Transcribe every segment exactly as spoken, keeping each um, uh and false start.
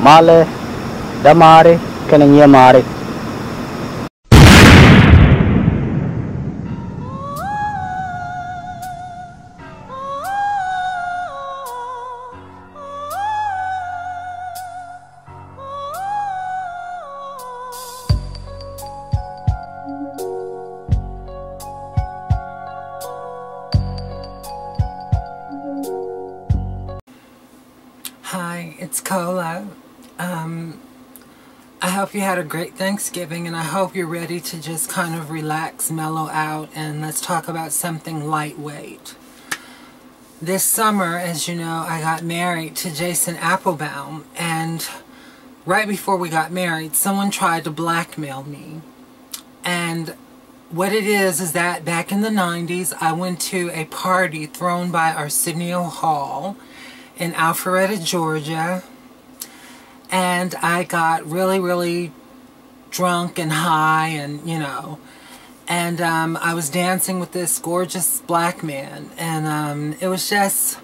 male, da mare, kananya mare. Hi, it's Kola. Um, I hope you had a great Thanksgiving, and I hope you're ready to just kind of relax, mellow out, and let's talk about something lightweight. This summer, as you know, I got married to Jason Applebaum, and right before we got married, someone tried to blackmail me. And what it is, is that back in the nineties, I went to a party thrown by Arsenio Hall in Alpharetta, Georgia, and I got really, really drunk and high, and you know, and um, I was dancing with this gorgeous black man, and um, it was just,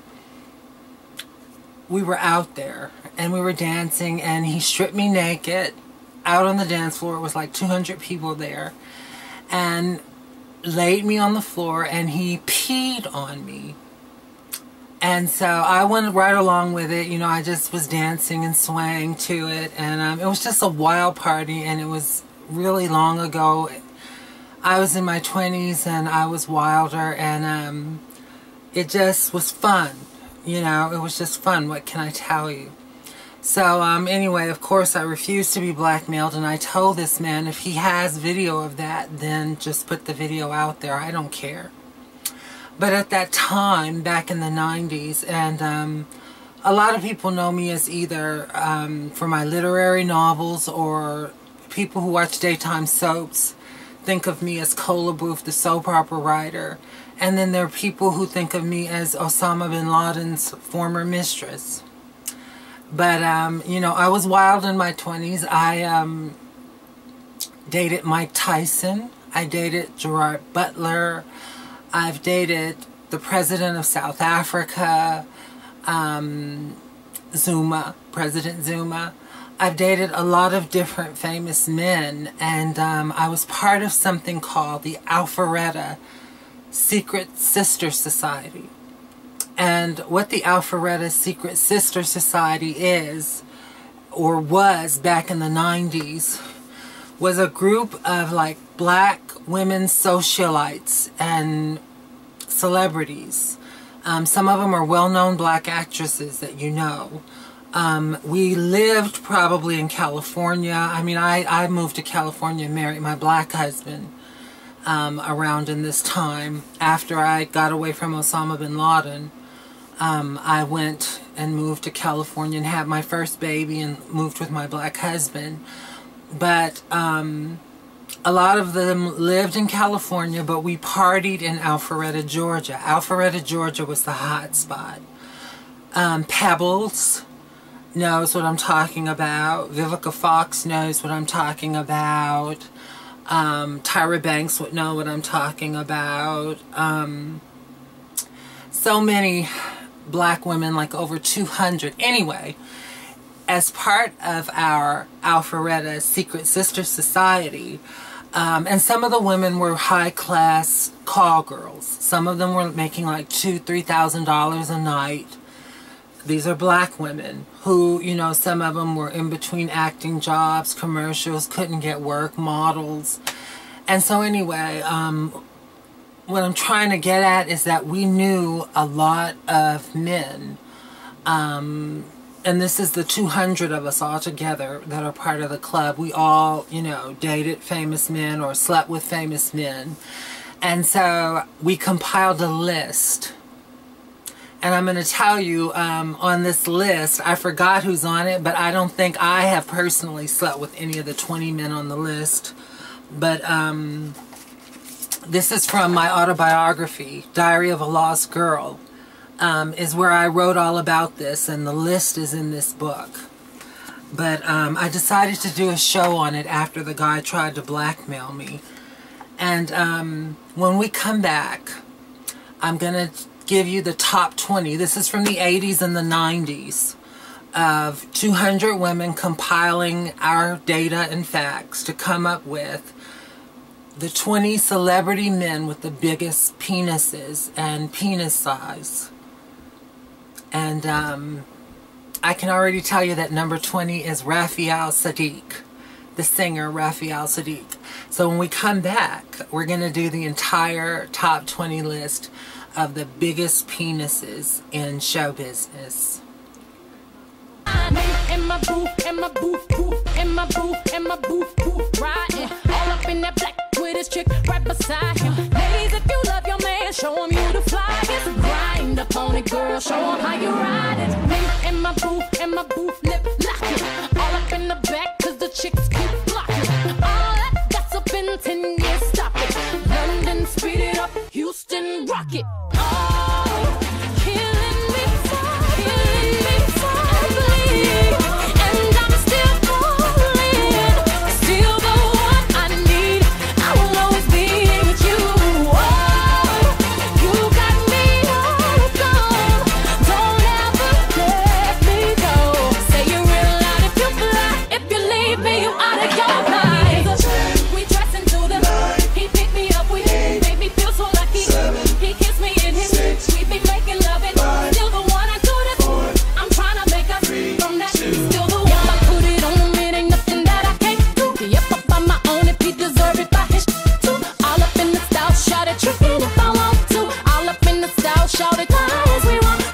we were out there, and we were dancing, and he stripped me naked out on the dance floor. It was like two hundred people there, and laid me on the floor, and he peed on me. And so I went right along with it. You know, I just was dancing and swaying to it. And um, it was just a wild party. And it was really long ago. I was in my twenties and I was wilder. And um, it just was fun. You know, it was just fun. What can I tell you? So um, anyway, of course, I refused to be blackmailed. And I told this man, if he has video of that, then just put the video out there. I don't care. But at that time, back in the nineties, and um, a lot of people know me as either um, for my literary novels, or people who watch daytime soaps think of me as Kola Boof, the soap opera writer. And then there are people who think of me as Osama bin Laden's former mistress. But, um, you know, I was wild in my twenties. I um, dated Mike Tyson. I dated Gerard Butler. I've dated the president of South Africa, um, Zuma, President Zuma. I've dated a lot of different famous men, and um, I was part of something called the Alpharetta Secret Sister Society. And what the Alpharetta Secret Sister Society is, or was back in the nineties, was a group of like black women socialites and celebrities. Um, some of them are well-known black actresses that you know. Um, we lived probably in California. I mean, I, I moved to California and married my black husband um, around in this time. After I got away from Osama bin Laden, um, I went and moved to California and had my first baby and moved with my black husband. But um, a lot of them lived in California, but we partied in Alpharetta, Georgia. Alpharetta, Georgia was the hot spot. Um, Pebbles knows what I'm talking about. Vivica Fox knows what I'm talking about. Um, Tyra Banks would know what I'm talking about. Um, so many black women, like over two hundred. Anyway, as part of our Alpharetta Secret Sister Society, um, and some of the women were high-class call girls. Some of them were making like two, three thousand dollars a night. These are black women who, you know, some of them were in between acting jobs, commercials, couldn't get work, models. And so anyway, um, what I'm trying to get at is that we knew a lot of men. Um, and this is the two hundred of us all together that are part of the club. We all, you know, dated famous men or slept with famous men. And so we compiled a list. And I'm going to tell you, um, on this list, I forgot who's on it, but I don't think I have personally slept with any of the twenty men on the list. But um, this is from my autobiography, Diary of a Lost Girl, um, is where I wrote all about this, and the list is in this book. But um, I decided to do a show on it after the guy tried to blackmail me. And um, when we come back, I'm going to give you the top twenty. This is from the eighties and the nineties. of two hundred women compiling our data and facts to come up with the twenty celebrity men with the biggest penises and penis size. And um, I can already tell you that number twenty is Raphael Saadiq, the singer Raphael Saadiq. So when we come back, we're going to do the entire top twenty list of the biggest penises in show business. In my booth, in my booth, booth, in my booth, in my booth, booth, riding all up in that black with his chick right beside him. Ladies, if you love your man, show him you the flyest. Grind up on it, girl, show him how you ride it. Me in my booth, in my booth, lip lock it. All up in the back, cause the chicks keep blocking. All that gossip in ten years, stop it. London, speed it up, Houston, rock it. Oh, killing me softly, killing me softly. And I'm still falling, still the one I need. I will always be with you. Oh, you got me all gone. Don't ever let me go. Say you're real loud if you fly. If you leave me, you out of your mind. We dress into the night. He picked me up, we made me feel so lucky. He kissed me in his, we be making love it. Still the one I do this. I'm trying to make us from that. Still the one I put it on him. It ain't nothing that I can't do. Yep, I'm on my own if he deserve it by his too. All up in the style, shout it, tricking if I want to. All up in the style, shout it, as we want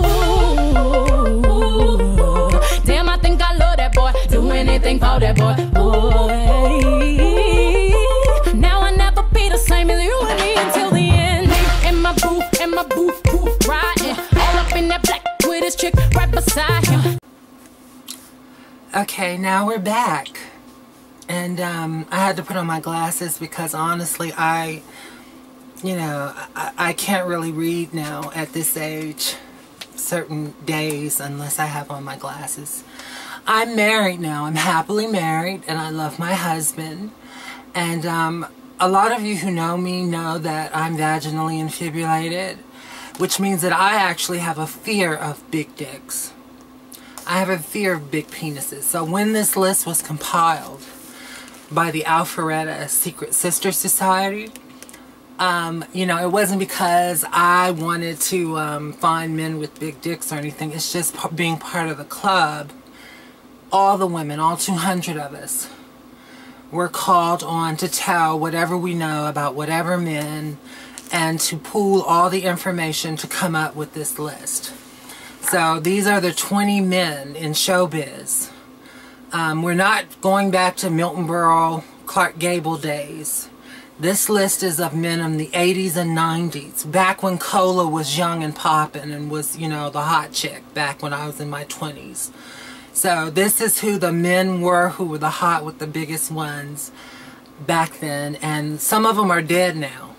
to. Damn, I think I love that boy. Do anything for that boy. Boy. Now I never be the same as you and me until the end. In my booth, in my booth, booth, riding all up in that black with his chick right beside him. Okay, now we're back. And um, I had to put on my glasses because honestly, I, you know, I, I can't really read now at this age, certain days, unless I have on my glasses. I'm married now. I'm happily married, and I love my husband. And um, a lot of you who know me know that I'm vaginally infibulated, which means that I actually have a fear of big dicks. I have a fear of big penises. So when this list was compiled by the Alpharetta Secret Sister Society, um, you know, it wasn't because I wanted to um, find men with big dicks or anything. It's just p being part of the club. All the women, all two hundred of us, were called on to tell whatever we know about whatever men and to pool all the information to come up with this list. So these are the twenty men in showbiz. Um, we're not going back to Milton Berle, Clark Gable days. This list is of men in the eighties and nineties, back when Kola was young and popping and was, you know, the hot chick, back when I was in my twenties. So this is who the men were who were the hot with the biggest ones back then. And some of them are dead now.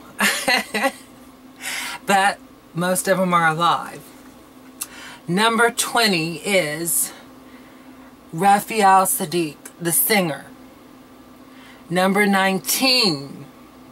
But most of them are alive. Number twenty is Raphael Saadiq, the singer. Number nineteen,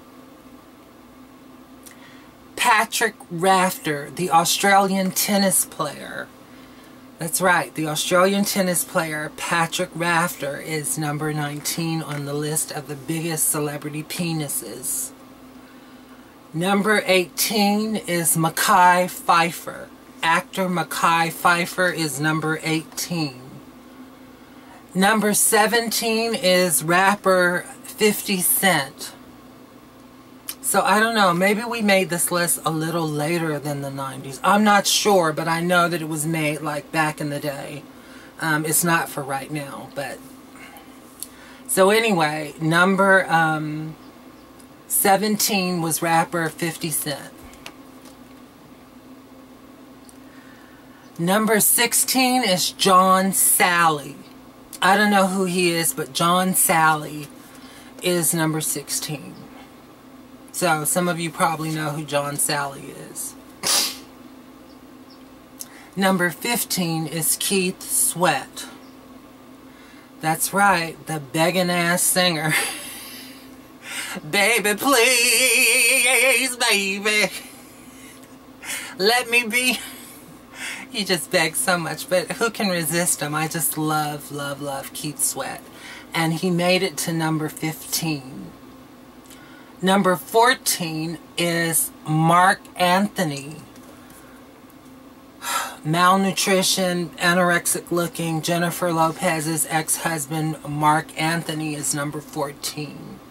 Patrick Rafter, the Australian tennis player. That's right, the Australian tennis player Patrick Rafter is number nineteen on the list of the biggest celebrity penises. Number eighteen is Mekhi Phifer. Actor Mekhi Phifer is number eighteen. Number seventeen is rapper fifty cent. So I don't know, maybe we made this list a little later than the nineties. I'm not sure, but I know that it was made like back in the day. Um, it's not for right now, but... So anyway, number um, seventeen was rapper fifty cent. Number sixteen is John Sally. I don't know who he is, but John Sally is number sixteen. So some of you probably know who John Sally is. Number fifteen is Keith Sweat. That's right, the begging ass singer. Baby, please, baby, let me be He just begs so much, but who can resist him? I just love, love, love Keith Sweat. And he made it to number fifteen. Number fourteen is Mark Anthony. Malnutrition, anorexic looking, Jennifer Lopez's ex-husband Mark Anthony is number fourteen.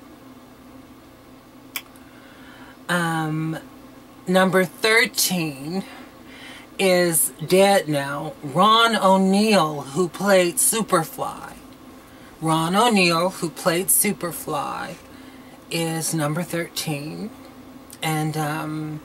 Um, number thirteen is dead now, Ron O'Neal, who played Superfly. Ron O'Neal, who played Superfly, is number thirteen. And um,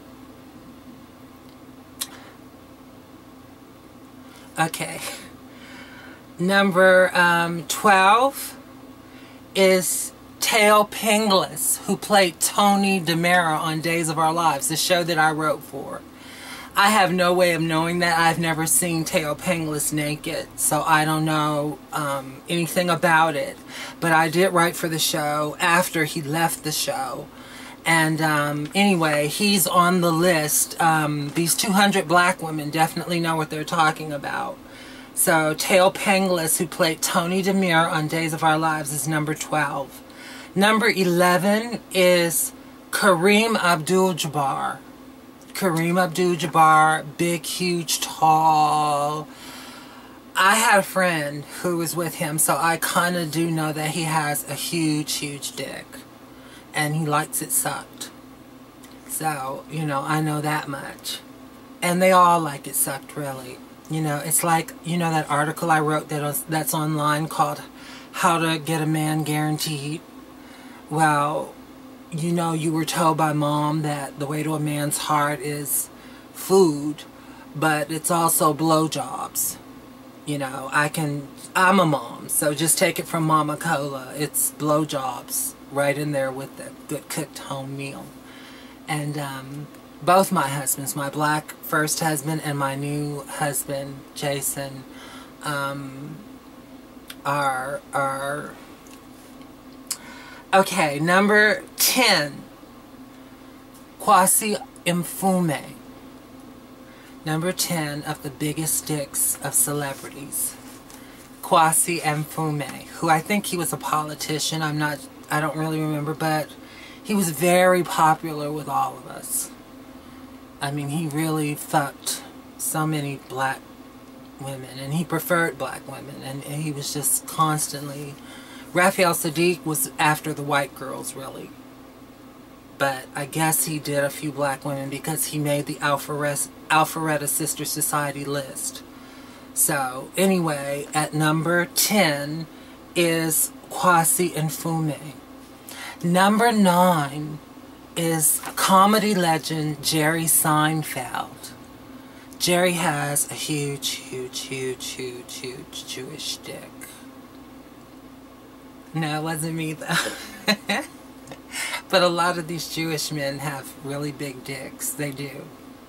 okay, number um, twelve is Tao Pinglis, who played Tony DiMera on Days of Our Lives, the show that I wrote for. I have no way of knowing that. I've never seen Tao Pinglis naked, so I don't know um, anything about it. But I did write for the show after he left the show. And um, anyway, he's on the list. Um, these two hundred black women definitely know what they're talking about. So Tao Pinglis, who played Tony DiMera on Days of Our Lives, is number twelve. Number eleven is Kareem Abdul-Jabbar. Kareem Abdul-Jabbar, big, huge, tall. I had a friend who was with him, so I kind of do know that he has a huge, huge dick. And he likes it sucked. So, you know, I know that much. And they all like it sucked, really. You know, it's like, you know, that article I wrote that was, that's online called How to Get a Man Guaranteed. Well, you know, you were told by mom that the way to a man's heart is food, but it's also blowjobs. You know, I can, I'm a mom, so just take it from Mama Kola. It's blowjobs right in there with the good cooked home meal. And um, both my husbands, my black first husband and my new husband, Jason, um, are, are, okay, number ten, Kwasi Mfume. Number ten of the biggest dicks of celebrities. Kwasi Mfume, who I think he was a politician. I'm not, I don't really remember, but he was very popular with all of us. I mean, he really fucked so many black women, and he preferred black women, and, and he was just constantly... Raphael Sadiq was after the white girls, really. But I guess he did a few black women because he made the Alpharetta, Alpharetta Secret Society list. So, anyway, at number ten is Kwasi Mfume. Number nine is comedy legend Jerry Seinfeld. Jerry has a huge, huge, huge, huge, huge Jewish dick. No, it wasn't me though. But a lot of these Jewish men have really big dicks. They do.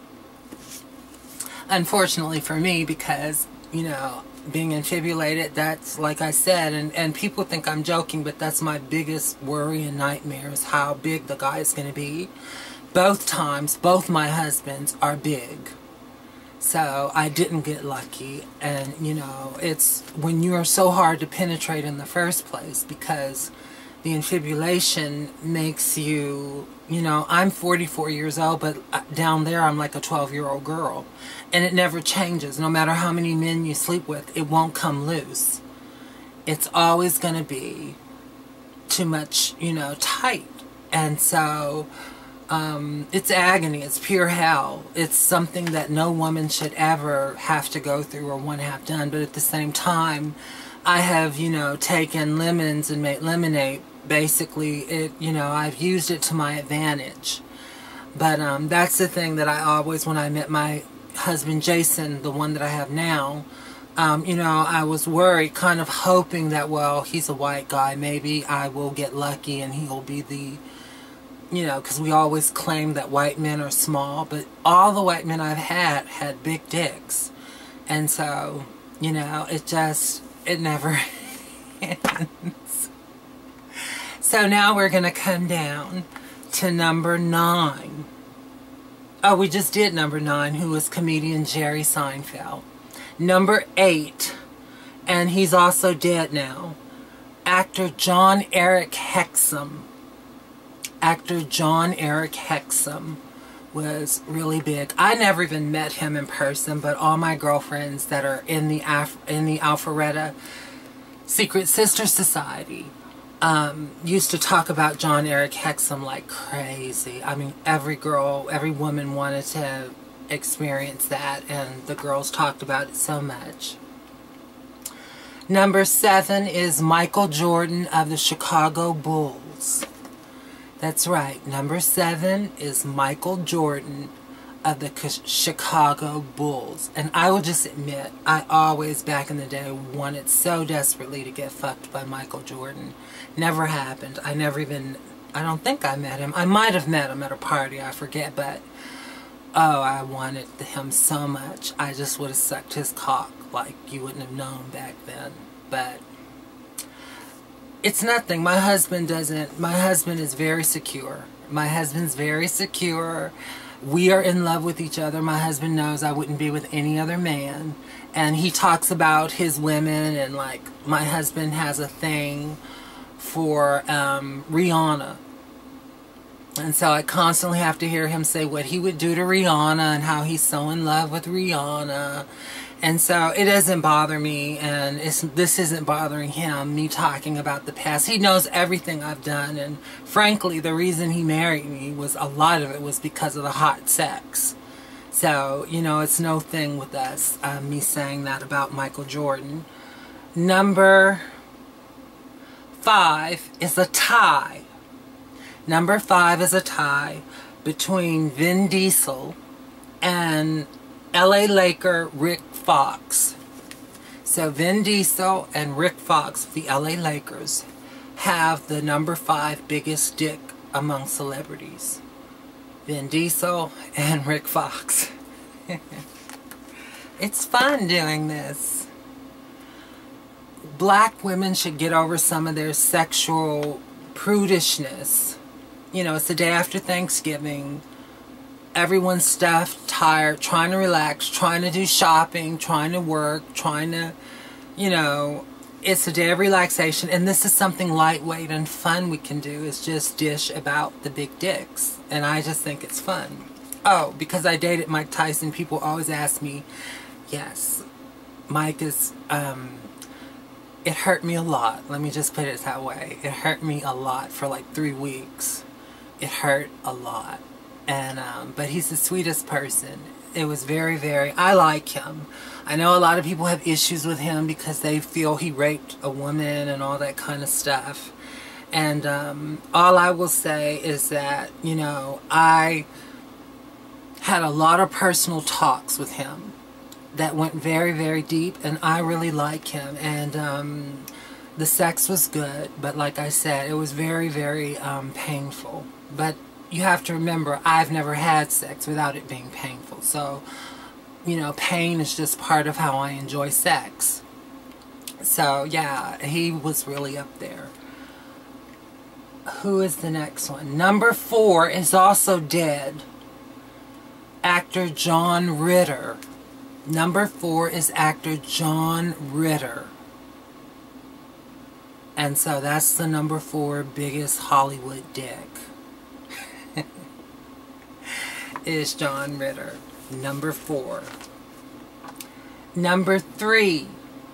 Unfortunately for me, because, you know, being infibulated, that's, like I said, and, and people think I'm joking, but that's my biggest worry and nightmare is how big the guy is going to be. Both times, both my husbands are big. So I didn't get lucky, and you know, it's when you are so hard to penetrate in the first place because the infibulation makes you, you know, I'm forty-four years old, but down there I'm like a twelve year old girl, and it never changes. No matter how many men you sleep with, it won't come loose. It's always going to be too much, you know, tight. And so Um, it's agony, it's pure hell. It's something that no woman should ever have to go through or want to have done. But at the same time, I have, you know, taken lemons and made lemonade. Basically, it, you know, I've used it to my advantage. But um, that's the thing that I always, when I met my husband Jason, the one that I have now, um, you know, I was worried, kind of hoping that, well, he's a white guy. Maybe I will get lucky and he'll be the... You know, because we always claim that white men are small, but all the white men I've had had big dicks. And so, you know, it just, it never ends. So now we're going to come down to number nine. Oh, we just did number nine, who was comedian Jerry Seinfeld. Number eight, and he's also dead now, actor John Eric Hexum. Actor John Eric Hexum was really big. I never even met him in person, but all my girlfriends that are in the Af in the Alpharetta Secret Sister Society um, used to talk about John Eric Hexum like crazy. I mean, every girl, every woman wanted to experience that, and the girls talked about it so much. Number seven is Michael Jordan of the Chicago Bulls. That's right. Number seven is Michael Jordan of the Chicago Bulls. And I will just admit, I always, back in the day, wanted so desperately to get fucked by Michael Jordan. Never happened. I never even, I don't think I met him. I might have met him at a party, I forget, but oh, I wanted him so much. I just would have sucked his cock like you wouldn't have known back then. But it's nothing. My husband doesn't, my husband is very secure. My husband's very secure. We are in love with each other. My husband knows I wouldn't be with any other man. And he talks about his women, and like, my husband has a thing for um, Rihanna. And so I constantly have to hear him say what he would do to Rihanna and how he's so in love with Rihanna. And so it doesn't bother me, and it's, this isn't bothering him, me talking about the past. He knows everything I've done, and frankly, the reason he married me was, a lot of it was because of the hot sex. So, you know, it's no thing with us, uh, me saying that about Michael Jordan. Number five is a tie. Number five is a tie between Vin Diesel and L A Laker Rick Fox. So Vin Diesel and Rick Fox of the L A Lakers have the number five biggest dick among celebrities. Vin Diesel and Rick Fox. It's fun doing this. Black women should get over some of their sexual prudishness. You know, it's the day after Thanksgiving. Everyone's stuffed, tired, trying to relax, trying to do shopping, trying to work, trying to, you know, it's a day of relaxation. And this is something lightweight and fun we can do, is just dish about the big dicks. And I just think it's fun. Oh, because I dated Mike Tyson, people always ask me, yes, Mike is, um, it hurt me a lot. Let me just put it that way. It hurt me a lot for like three weeks. It hurt a lot. And, um, but he's the sweetest person. It was very, very, I like him. I know a lot of people have issues with him because they feel he raped a woman and all that kind of stuff. And, um, all I will say is that, you know, I had a lot of personal talks with him that went very, very deep, and I really like him. And, um, the sex was good, but like I said, it was very, very, um, painful. But you have to remember, I've never had sex without it being painful. So, you know, pain is just part of how I enjoy sex. So, yeah, he was really up there. Who is the next one? Number four is also dead. Actor John Ritter. Number four is actor John Ritter. And so that's the number four biggest Hollywood dick. Is John Ritter. Number four. Number three,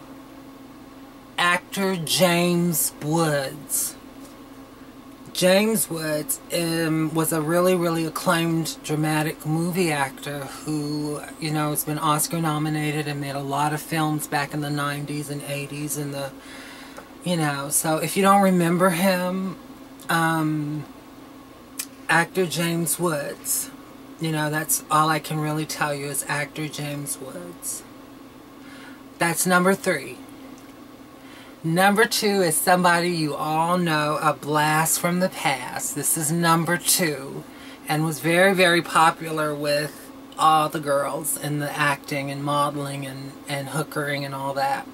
actor James Woods. James Woods um, was a really, really acclaimed dramatic movie actor who, you know, has been Oscar nominated and made a lot of films back in the nineties and eighties and the, you know, so if you don't remember him, um, actor James Woods. You know, that's all I can really tell you is actor James Woods. That's number three. Number two is somebody you all know, a blast from the past. This is number two, and was very, very popular with all the girls in the acting and modeling and, and hookering and all that.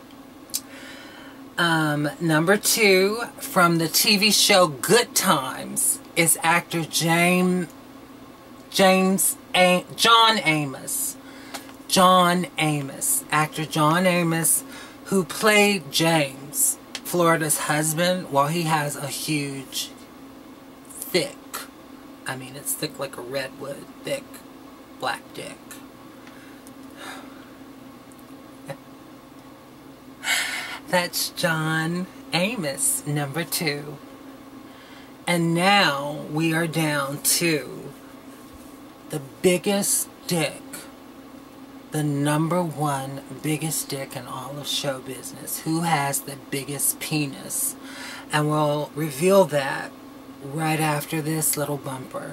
Um, number two, from the T V show Good Times, is actor James James A John Amos. John Amos. Actor John Amos, who played James, Florida's husband, while he has a huge, thick, I mean it's thick like a redwood, thick black dick. That's John Amos, number two. And now we are down to the biggest dick, the number one biggest dick in all of show business. Who has the biggest penis? And we'll reveal that right after this little bumper.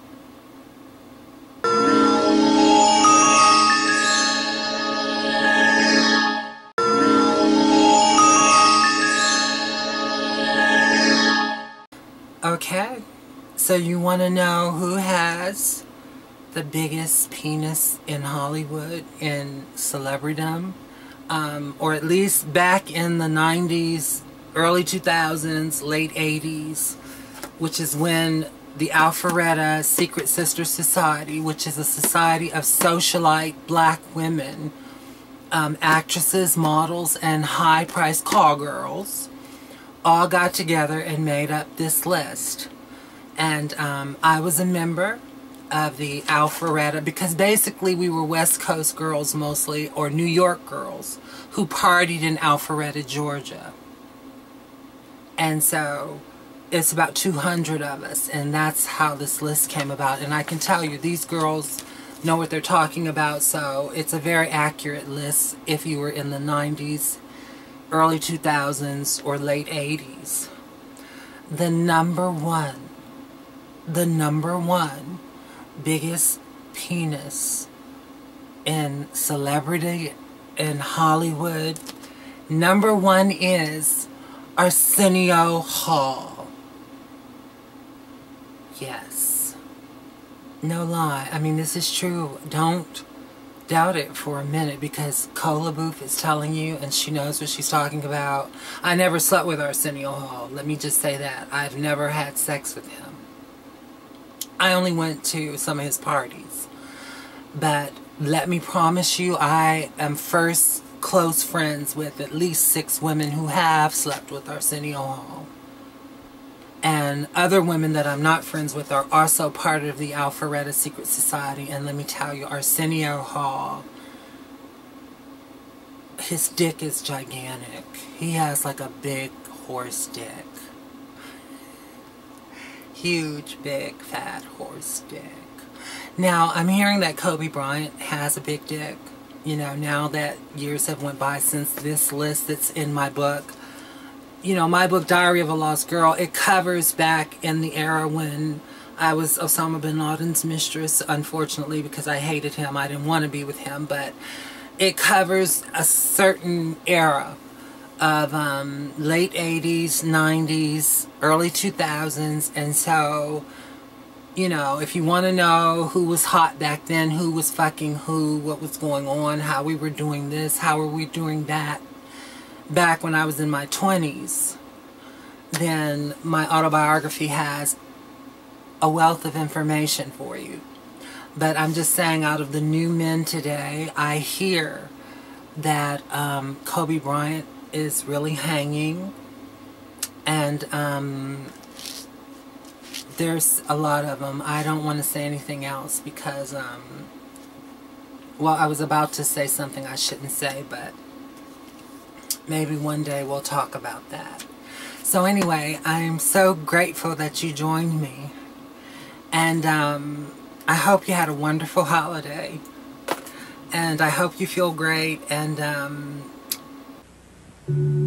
Okay, so you want to know who has the biggest penis in Hollywood, in celebritydom, um, or at least back in the nineties, early two thousands, late eighties, which is when the Alpharetta Secret Sister Society, which is a society of socialite black women, um, actresses, models, and high-priced call girls, all got together and made up this list. And um, I was a member of the Alpharetta, because basically we were West Coast girls mostly, or New York girls, who partied in Alpharetta, Georgia. And so it's about two hundred of us, and that's how this list came about. And I can tell you, these girls know what they're talking about, so it's a very accurate list if you were in the nineties, early two thousands, or late eighties. The number one, the number one biggest penis in celebrity in Hollywood, number one is Arsenio Hall. Yes. No lie. I mean, this is true. Don't doubt it for a minute, because Kola Boof is telling you, and she knows what she's talking about. I never slept with Arsenio Hall. Let me just say that. I've never had sex with him. I only went to some of his parties. But let me promise you, I am first close friends with at least six women who have slept with Arsenio Hall. And other women that I'm not friends with are also part of the Alpharetta Secret Society. And let me tell you, Arsenio Hall, his dick is gigantic. He has like a big horse dick. Huge, big, fat horse dick. Now, I'm hearing that Kobe Bryant has a big dick. You know, now that years have went by since this list that's in my book. You know, my book, Diary of a Lost Girl, it covers back in the era when I was Osama bin Laden's mistress, unfortunately, because I hated him. I didn't want to be with him, but it covers a certain era of um, late eighties, nineties, early two thousands, and so, you know, if you want to know who was hot back then, who was fucking who, what was going on, how we were doing this, how were we doing that, back when I was in my twenties, then my autobiography has a wealth of information for you. But I'm just saying, out of the new men today, I hear that um, Kobe Bryant is really hanging, and um, there's a lot of them. I don't want to say anything else because, um, well, I was about to say something I shouldn't say, but maybe one day we'll talk about that. So anyway, I'm so grateful that you joined me, and um, I hope you had a wonderful holiday, and I hope you feel great, and um,